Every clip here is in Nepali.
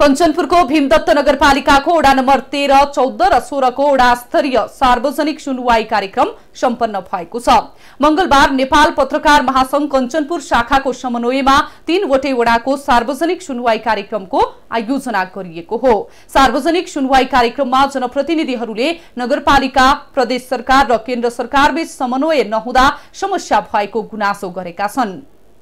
कञ्चनपुरको भीमदत्त नगरपालिकाको वडा नम्बर 13, 14 र 16 को वडा स्तरीय सार्वजनिक सुनवाई कार्यक्रम सम्पन्न भएको छ। मंगलबार नेपाल पत्रकार महासंघ कञ्चनपुर शाखाको समन्वयमा 3वटै वडाको सार्वजनिक सुनवाई कार्यक्रमको आयोजना गरिएको हो। सार्वजनिक सुनवाई कार्यक्रममा जनप्रतिनिधिहरूले नगरपालिका, प्रदेश सरकार र केन्द्र सरकारबीच समन्वय नहुँदा समस्या भएको गुनासो गरेका छन्।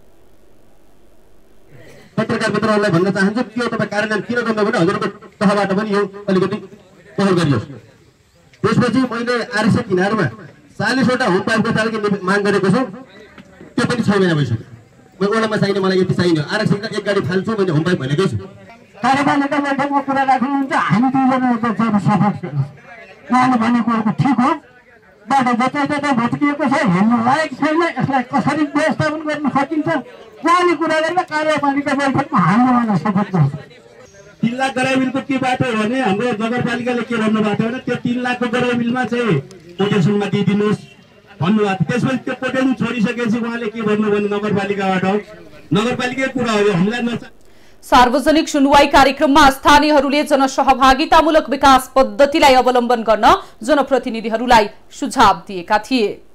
पत्रकार मित्रहरूलाई भन्न चाहन्छु कि यो तपाईं कार्यान्वयन किन गर्नु भने हजुरको तहबाट पनि यो अलिकति पहल गरियोस्। त्यसपछि मैले आरएसए किनारमा 40 वटा होम पाइपको चालकी माग गरेको छु, त्यो पनि 6 महिना भइसक्यो। म ओडामा चाहिने मलाई यति चाहिने आरएसएका एक गाडी फाल्छु भने होम पाइप भनेकै छु। कार्यपालिका बैठकमा कुरा राख्नुहुन्छ, हामी दुईजना एउटा सपोर्ट उहाँले भनेको ठिक हो, बाटो जता भत्किएको छ, हेर्नु लायक छैन, यसलाई कसरी व्यवस्थापन गर्न सकिन्छ उहाँले कुरा गरेर कार्यपालिका बैठकमा हामीले उहाँलाई सपोर्ट गर्छ। 3 लाख गराइ बिलको के बाटो हो भने हाम्रो नगरपालिकाले के भन्नु भएको भने त्यो 3 लाखको गराइ बिलमा चाहिँ पोटेसनमा दिइदिनुहोस् भन्नुभएको। त्यसपछि त्यो पोटेसन छोडिसकेपछि उहाँले के भन्नु भने नगरपालिकाको कुरा हो, हामीलाई सार्वजनिक सुनवाई कार्यक्रममा स्थानीयहरूले जनसहभागितामूलक विकास पद्धतिलाई अवलम्बन गर्न जनप्रतिनिधिहरूलाई सुझाव दिएका थिए।